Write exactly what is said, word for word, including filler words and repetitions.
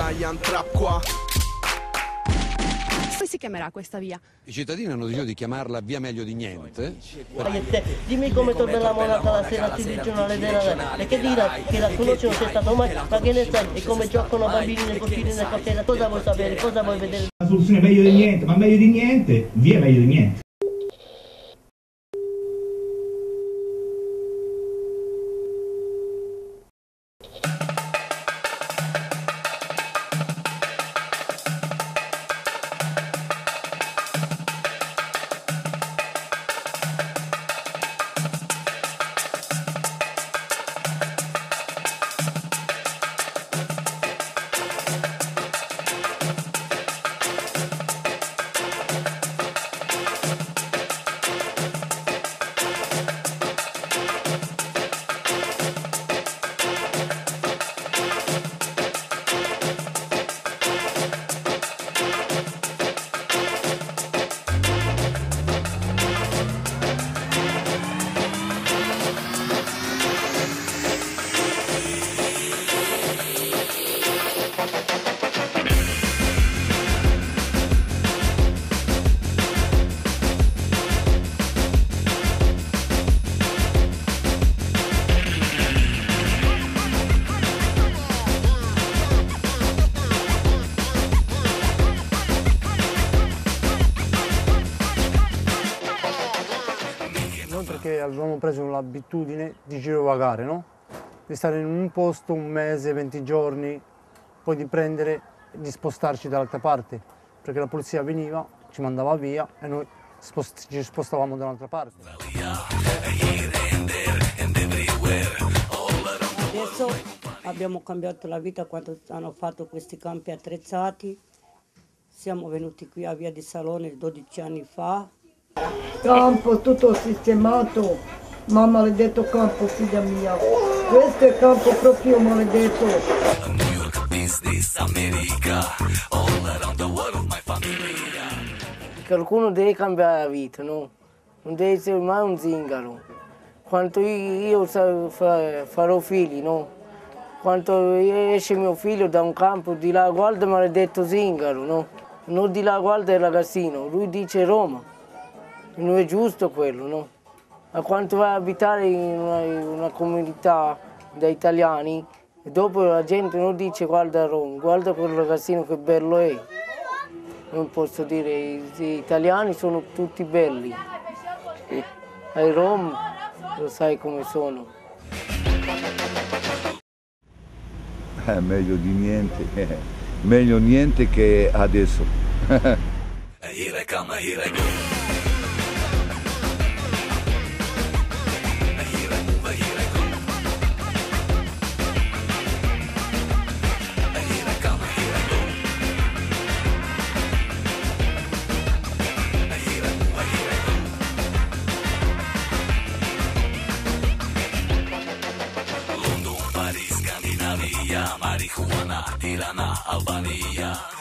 Giant Trap qua. Come si chiamerà questa via? I cittadini hanno deciso di chiamarla via meglio di niente. Dimmi come torna la monata la sera si regionale della e che dirà che la conosce non c'è stato mai, ma che ne sai, e come giocano bambini nei cortili nel quartiere, cosa vuoi sapere, cosa vuoi vedere? La soluzione è meglio di niente, ma meglio di niente, via meglio di niente. Perché avevamo preso l'abitudine di girovagare, no? Di stare in un posto un mese, venti giorni, poi di prendere e di spostarci dall'altra parte, perché la polizia veniva, ci mandava via e noi spost- ci spostavamo dall'altra parte. Adesso abbiamo cambiato la vita quando hanno fatto questi campi attrezzati. Siamo venuti qui a Via di Salone dodici anni fa. Campo tutto sistemato, ma maledetto campo, figlia mia. Questo è campo proprio maledetto. Qualcuno deve cambiare la vita, no? Non deve essere mai un zingaro. Quando io farò figli, no? Quando esce mio figlio da un campo, di là guarda maledetto zingaro, no? Non di là guarda il ragazzino, lui dice Roma. Non è giusto quello, no? Ma quando vai a abitare in una, in una comunità da italiani, e dopo la gente non dice guarda Roma, guarda quel ragazzino che bello è. Non posso dire, gli italiani sono tutti belli. Ai Rom lo sai come sono. Eh, meglio di niente, eh. Meglio niente che adesso. Marijuana, Tirana, Albania.